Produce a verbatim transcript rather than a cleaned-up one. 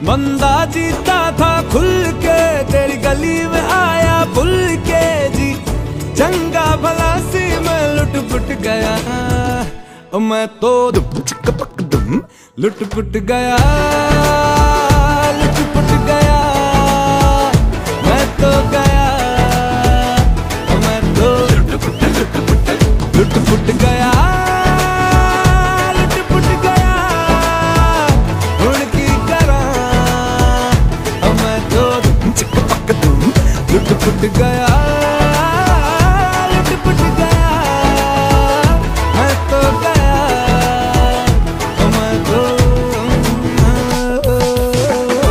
बंदा जीता था खुल के, तेरी गली में आया भूल के जी। चंगा भला सी मैं लुट पुट गया, ओ मैं तो दुम चिक पक दुम लुट पुट गया, लुट पुट गया। मैं तो गया, ओ मैं तो लुट पुट लुट पुट लुट पुट गया, लुट पुट गया। हुण की करा, ओ मैं तो दुम चिक पक दुम लुट पुट गया।